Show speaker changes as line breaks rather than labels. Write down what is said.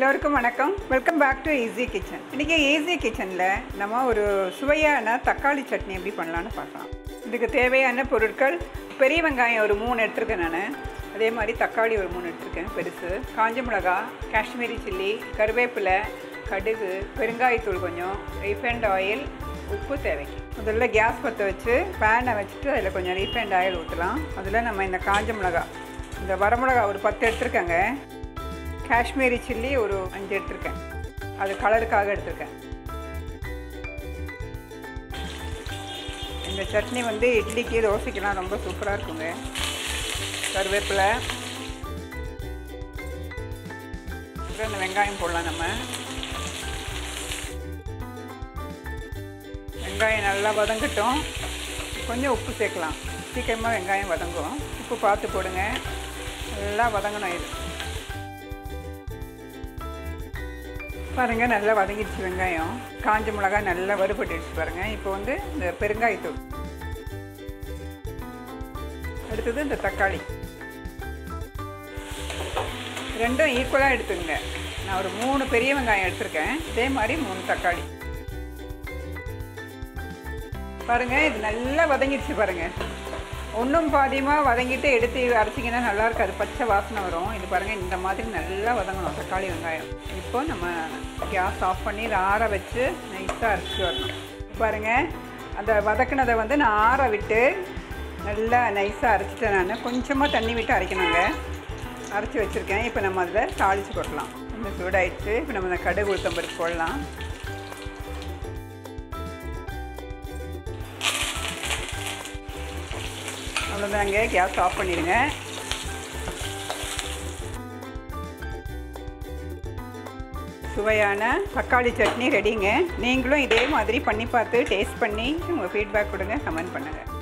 எல்லோருக்கும் வணக்கம். Welcome back to easy kitchen. இன்றைக்கி ஈஸி கிச்சனில் நம்ம ஒரு சுவையான தக்காளி சட்னி எப்படி பண்ணலான்னு பார்க்கலாம். இதுக்கு தேவையான பொருட்கள்: பெரிய வெங்காயம் ஒரு 3 எடுத்துருக்கேன் நான். அதே மாதிரி தக்காளி ஒரு 3 எடுத்துருக்கேன் பெருசு, காஞ்ச மிளகா, காஷ்மீரி சில்லி, கருவேப்பிலை, கடுகு, பெருங்காயத்தூள் கொஞ்சம், ரீஃபைண்ட் ஆயில், உப்பு தேவைக்கு. முதல்ல கேஸ் பற்ற வச்சு பேனை வச்சுட்டு அதில் கொஞ்சம் ரீஃபைண்ட் ஆயில் ஊற்றலாம். அதில் நம்ம இந்த காஞ்ச மிளகா, இந்த வரமிளகா ஒரு 10 எடுத்துருக்கேங்க. காஷ்மீரி சில்லி ஒரு 5 எடுத்துருக்கேன், அது கலருக்காக எடுத்துருக்கேன். இந்த சட்னி வந்து இட்லிக்கு தோசைக்கெலாம் ரொம்ப சூப்பராக இருக்குங்க. கருவேப்பிலை, அப்புறம் இந்த வெங்காயம் போடலாம். நம்ம வெங்காயம் நல்லா வதங்கட்டும். கொஞ்சம் உப்பு சேர்க்கலாம், சீக்கிரமாக வெங்காயம் வதங்கும். உப்பு பார்த்து போடுங்க, நல்லா வதங்கணும். இது பாருங்கள், நல்லா வதங்கிடுச்சு வெங்காயம். காஞ்ச மிளகாய் நல்லா வறுபட்டுடுச்சு பாருங்கள். இப்போ வந்து இந்த பெருங்காயத்தூள், அடுத்தது இந்த தக்காளி, ரெண்டும் ஈக்குவலாக எடுத்துங்க. நான் ஒரு 3 பெரிய வெங்காயம் எடுத்துருக்கேன், இதே மாதிரி 3 தக்காளி. பாருங்கள், இது நல்லா வதங்கிடுச்சு பாருங்கள். ஒன்றும் பாதியமாக வதங்கிட்டு எடுத்து அரைச்சிங்கன்னா நல்லா இருக்காது, பச்சை வாசனை வரும். இது பாருங்கள், இந்த மாதிரி நல்லா வதங்கணும் தக்காளி வெங்காயம். இப்போ நம்ம கேஸ் ஆஃப் பண்ணி ஆற வச்சு நைஸாக அரைச்சி வரணும். பாருங்கள், அந்த வதக்கினதை வந்து நான் ஆற விட்டு நல்லா நைஸாக அரைச்சிட்டேன். நான் கொஞ்சமாக தண்ணி விட்டு அரைக்கணுங்க. அரைச்சி வச்சுருக்கேன். இப்போ நம்ம அதில் தாளித்து கொட்டலாம். கொஞ்சம் சூடாயிடுச்சு. இப்போ நம்ம அந்த கடுகு உளுத்தம்பருப்பு போடலாம். அவ்வளோதாங்க, கேஸ் ஆஃப் பண்ணிடுங்க. சுவையான தக்காளி சட்னி ரெடிங்க. நீங்களும் இதே மாதிரி பண்ணி பார்த்து டேஸ்ட் பண்ணி உங்கள் ஃபீட்பேக் கொடுங்க, கமெண்ட் பண்ணுங்கள்.